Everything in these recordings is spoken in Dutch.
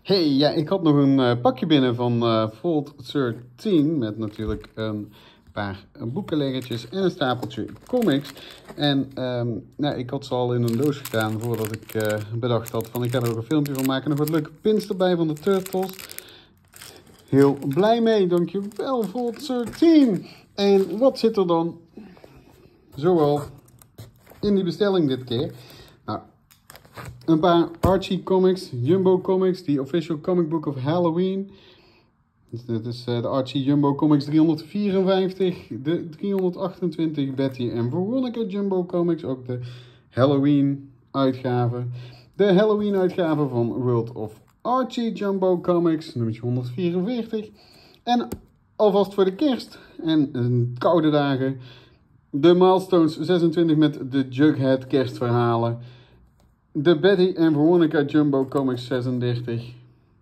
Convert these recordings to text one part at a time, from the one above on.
Hey, ja, ik had nog een pakje binnen van Vault 13 met natuurlijk een paar boekenleggertjes en een stapeltje comics. En nou, ik had ze al in een doos gedaan voordat ik bedacht had van ik ga er ook een filmpje van maken. Nog wat leuke pins erbij van de Turtles. Heel blij mee, dankjewel Vault 13. En wat zit er dan zoal in die bestelling dit keer? Nou, een paar Archie comics, Jumbo Comics, die Official Comic Book of Halloween. Dus dit is de Archie Jumbo Comics 354, de 328 Betty en Veronica Jumbo Comics, ook de Halloween uitgave. De Halloween uitgave van World of Archie Jumbo Comics, nummer 144. En alvast voor de kerst en koude dagen, de Milestones 26 met de Jughead kerstverhalen. De Betty en Veronica Jumbo Comics 36.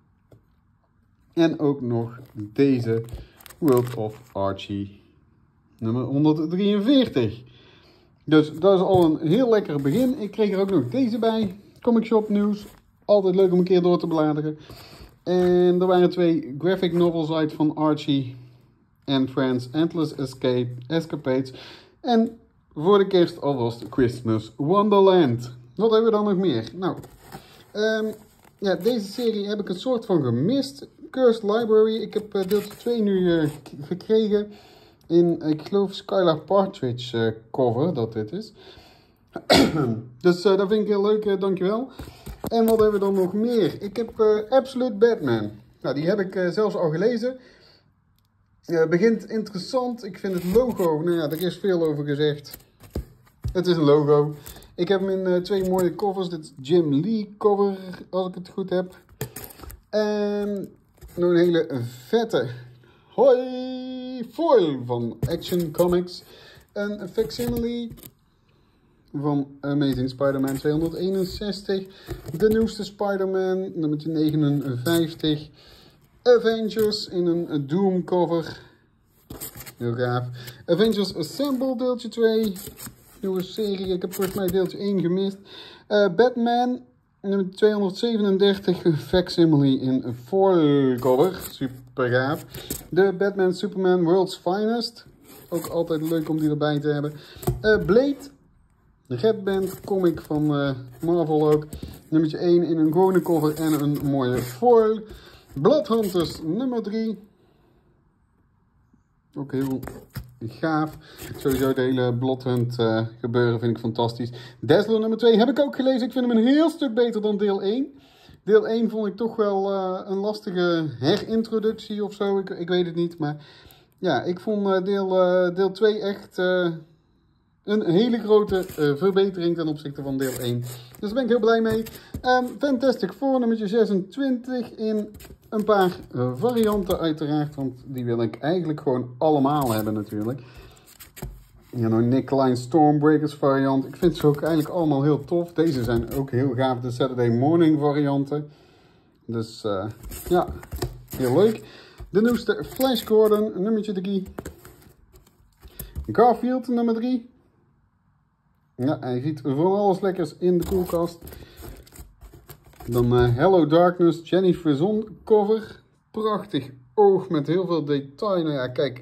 En ook nog deze World of Archie nummer 143. Dus dat is al een heel lekker begin. Ik kreeg er ook nog deze bij. Comic Shop nieuws. Altijd leuk om een keer door te bladeren. En er waren twee graphic novels uit van Archie and Friends Endless Escapades. En voor de kerst alvast Christmas Wonderland. Wat hebben we dan nog meer? Nou, ja, deze serie heb ik een soort van gemist. Cursed Library. Ik heb deeltje 2 nu gekregen. In, ik geloof, Skylar Partridge cover, dat dit is. Dus dat vind ik heel leuk, dankjewel. En wat hebben we dan nog meer? Ik heb Absolute Batman. Nou, die heb ik zelfs al gelezen. Begint interessant. Ik vind het logo, nou ja, er is veel over gezegd. Het is een logo. Ik heb hem in twee mooie covers. Dit is Jim Lee cover, als ik het goed heb. En nog een hele vette foil van Action Comics. Een facsimile van Amazing Spider-Man 261. De nieuwste Spider-Man, nummertje 59. Avengers in een Doom cover. Heel gaaf. Avengers Assemble deeltje 2. Nieuwe serie. Ik heb volgens mij deeltje 1 gemist. Batman, nummer 237, facsimile in foil cover. Super gaaf. De Batman Superman World's Finest. Ook altijd leuk om die erbij te hebben. Blade, de Red Band comic van Marvel ook. Nummertje 1 in een gewone cover en een mooie foil. Bloodhunters nummer 3. Ook heel gaaf. Sowieso het hele Bloodhunt gebeuren vind ik fantastisch. Dazzler nummer 2 heb ik ook gelezen. Ik vind hem een heel stuk beter dan deel 1. Deel 1 vond ik toch wel een lastige herintroductie of zo. Ik weet het niet. Maar ja, ik vond deel 2 echt een hele grote verbetering ten opzichte van deel 1. Dus daar ben ik heel blij mee. Fantastic Four nummer 26 in een paar varianten uiteraard. Want die wil ik eigenlijk gewoon allemaal hebben natuurlijk. Ja, nog Nick Klein Stormbreakers variant. Ik vind ze ook eigenlijk allemaal heel tof. Deze zijn ook heel gaaf. De Saturday Morning varianten. Dus ja, heel leuk. De nieuwste Flash Gordon nummertje 3. Garfield nummer 3. Ja, hij ziet van alles lekkers in de koelkast. Dan Hello Darkness, Jenny Frison cover. Prachtig oog met heel veel detail. Nou ja, kijk,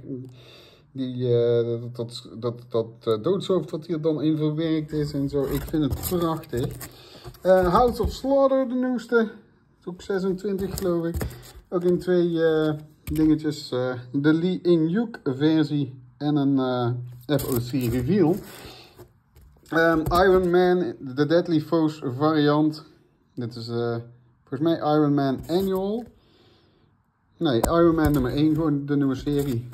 dat doodshoofd wat hier dan in verwerkt is en zo. Ik vind het prachtig. House of Slaughter, de nieuwste. Ook 26 geloof ik. Ook in twee dingetjes. De Lee In-Yuk versie en een FOC reveal. Iron Man, de Deadly Foes variant. Dit is volgens mij Iron Man Annual. Nee, Iron Man nummer 1, gewoon de nieuwe serie.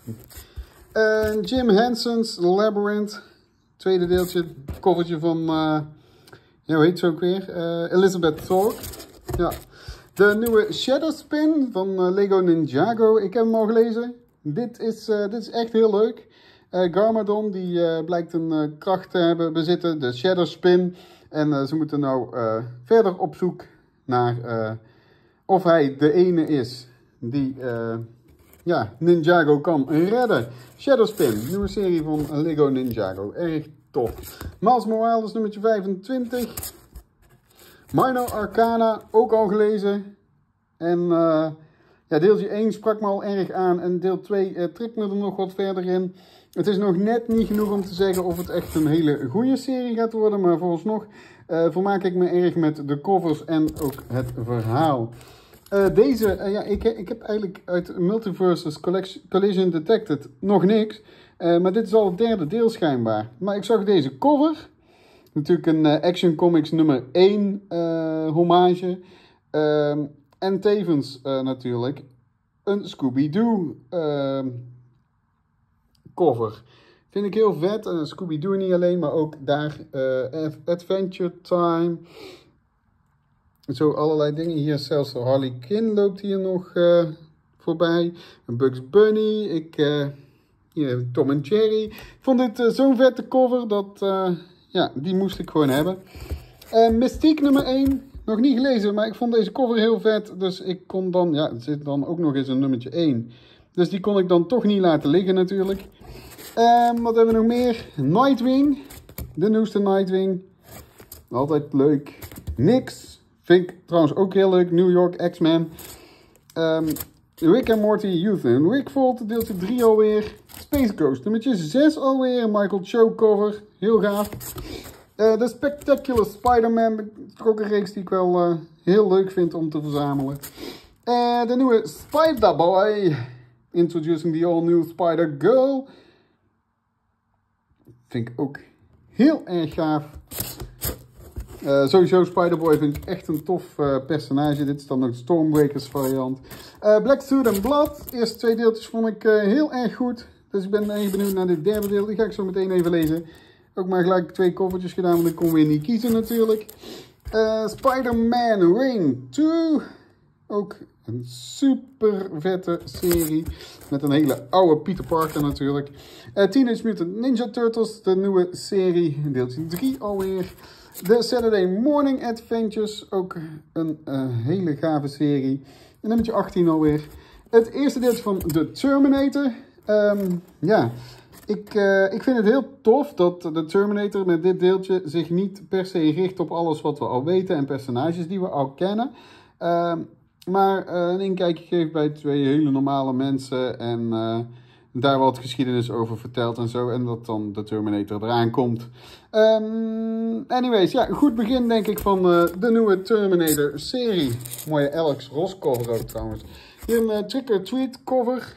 Jim Henson's Labyrinth. Tweede deeltje, covertje van, ja, hoe heet ze ook weer? Elizabeth Thorpe. Ja. De nieuwe Shadow Spin van Lego Ninjago. Ik heb hem al gelezen. Dit is echt heel leuk. Garmadon die blijkt een kracht te hebben bezitten, de Shadow Spin. En ze moeten nou verder op zoek naar of hij de ene is die ja, Ninjago kan redden. Shadow Spin, nieuwe serie van Lego Ninjago. Erg tof. Miles Morales nummertje 25. Minor Arcana, ook al gelezen. En ja, deeltje 1 sprak me al erg aan en deel 2 trekt me er nog wat verder in. Het is nog net niet genoeg om te zeggen of het echt een hele goede serie gaat worden, maar vooralsnog vermaak ik me erg met de covers en ook het verhaal. Ja, ik heb eigenlijk uit Multiverses Collision Detected nog niks. Maar dit is al het derde deel schijnbaar. Maar ik zag deze cover. Natuurlijk een Action Comics nummer 1 hommage. En tevens natuurlijk een Scooby-Doo cover. Vind ik heel vet. Scooby-Doo niet alleen, maar ook daar Adventure Time. Zo allerlei dingen. Hier zelfs Harley Quinn loopt hier nog voorbij. Een Bugs Bunny. Hier Tom en Jerry. Ik vond dit zo'n vette cover dat ja, die moest ik gewoon hebben. Mystique nummer 1. Nog niet gelezen, maar ik vond deze cover heel vet. Dus ik kon dan, ja, er zit dan ook nog eens een nummertje 1. Dus die kon ik dan toch niet laten liggen natuurlijk. Wat hebben we nog meer? Nightwing. De nieuwste Nightwing. Altijd leuk. Niks. Vind ik trouwens ook heel leuk. New York X-Men. Rick and Morty Youth in Rickfold. Deeltje 3 alweer. Space Ghost. Nummertje 6 alweer. Michael Cho cover. Heel gaaf. De Spectacular Spider-Man. Ook een reeks die ik wel heel leuk vind om te verzamelen. De nieuwe Spider-Boy. Introducing the all-new Spider-Girl. Vind ik ook heel erg gaaf. Sowieso Spider-Boy vind ik echt een tof personage. Dit is dan ook de Stormbreakers variant. Black Suit and Blood. De eerste 2 deeltjes vond ik heel erg goed. Dus ik ben erg benieuwd naar dit derde deel. Die ga ik zo meteen even lezen. Ook maar gelijk 2 covertjes gedaan, want ik kon weer niet kiezen natuurlijk. Spider-Man Reign 2. Ook een super vette serie. Met een hele oude Peter Parker natuurlijk. Teenage Mutant Ninja Turtles. De nieuwe serie. Deeltje 3 alweer. De Saturday Morning Adventures. Ook een hele gave serie. En nummertje 18 alweer. Het eerste deeltje van The Terminator. Ja, ik vind het heel tof dat de Terminator met dit deeltje zich niet per se richt op alles wat we al weten. En personages die we al kennen. Maar een inkijkje geeft bij 2 hele normale mensen. En daar wat geschiedenis over vertelt en zo. En dat dan de Terminator eraan komt. Anyways, ja, goed begin denk ik van de nieuwe Terminator serie. Mooie Alex Ross cover ook trouwens. Hier een Trick or Treat cover.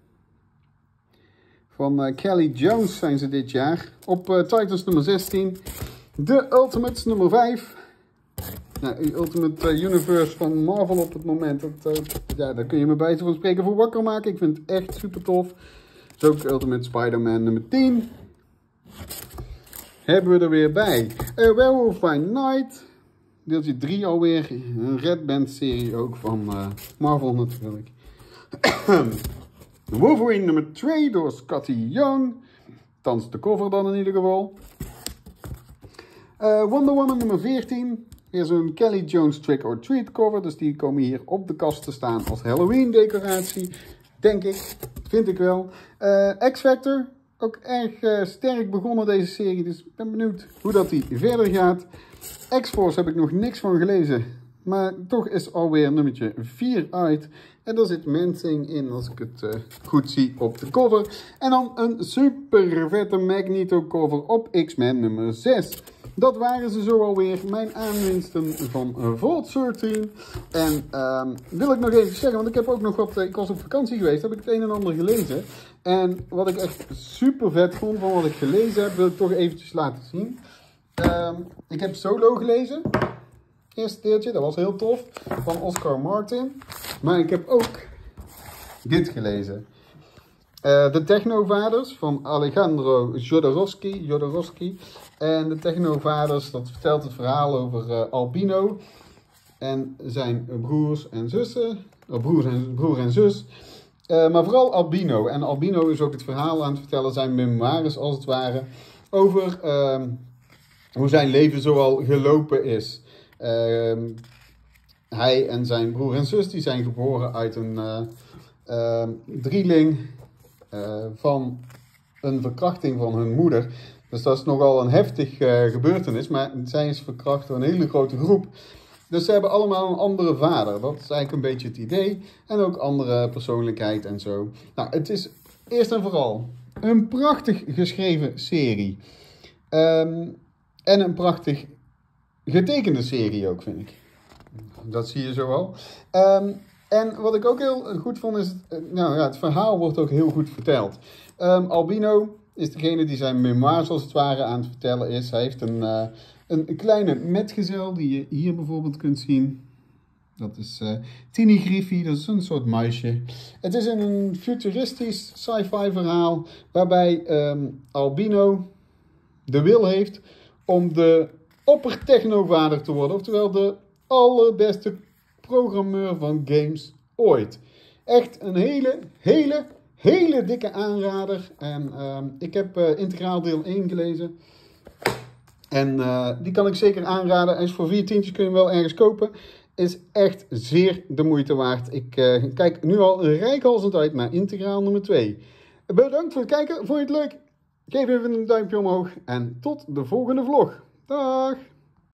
Van Kelly Jones zijn ze dit jaar. Op Titans nummer 16. De Ultimates nummer 5. Ja, Ultimate Universe van Marvel op het moment. Ja, daar kun je me bij van spreken voor wakker maken. Ik vind het echt super tof. Dus ook Ultimate Spider-Man nummer 10. Hebben we er weer bij. Werewolf by Night. Deeltje 3 alweer. Een Red Band serie ook van Marvel natuurlijk. Wolverine nummer 2 door Scotty Young. Thans de cover dan in ieder geval. Wonder Woman nummer 14. Hier zo'n Kelly Jones Trick or Treat cover. Dus die komen hier op de kast te staan als Halloween decoratie. Denk ik. Vind ik wel. X-Factor. Ook erg sterk begonnen deze serie. Dus ik ben benieuwd hoe dat die verder gaat. X-Force heb ik nog niks van gelezen. Maar toch is alweer nummertje 4 uit. En daar zit Mensing in als ik het goed zie op de cover. En dan een super vette Magneto cover op X-Men nummer 6. Dat waren ze zo alweer, mijn aanwinsten van Vault 13. En wil ik nog even zeggen, want ik heb ook nog wat, ik was op vakantie geweest, heb ik het een en ander gelezen. En wat ik echt super vet vond van wat ik gelezen heb, wil ik toch eventjes laten zien. Ik heb Solo gelezen. Eerste deeltje, dat was heel tof, van Oscar Martin. Maar ik heb ook dit gelezen. De Technovaders van Alejandro Jodorowsky. En de Technovaders, dat vertelt het verhaal over Albino en zijn broers en zussen. Broer en zus. Maar vooral Albino. En Albino is ook het verhaal aan het vertellen, zijn memoires als het ware, over hoe zijn leven zoal gelopen is. Hij en zijn broer en zus die zijn geboren uit een drieling van een verkrachting van hun moeder. Dus dat is nogal een heftig gebeurtenis, maar zij is verkracht door een hele grote groep. Dus ze hebben allemaal een andere vader. Dat is eigenlijk een beetje het idee. En ook andere persoonlijkheid en zo. Nou, het is eerst en vooral een prachtig geschreven serie. En een prachtig getekende serie ook, vind ik. Dat zie je zo al. En wat ik ook heel goed vond is, het verhaal wordt ook heel goed verteld. Albino is degene die zijn memoires als het ware aan het vertellen is. Hij heeft een kleine metgezel die je hier bijvoorbeeld kunt zien. Dat is Tini Griffie, dat is een soort muisje. Het is een futuristisch sci-fi verhaal waarbij Albino de wil heeft om de oppertechnovader te worden. Oftewel de allerbeste programmeur van games ooit. Echt een hele dikke aanrader. En ik heb integraal deel 1 gelezen. En die kan ik zeker aanraden. En voor 4 tientjes kun je hem wel ergens kopen. Is echt zeer de moeite waard. Ik kijk nu al reikhalzend uit naar integraal nummer 2. Bedankt voor het kijken. Vond je het leuk? Geef even een duimpje omhoog. En tot de volgende vlog. Dag!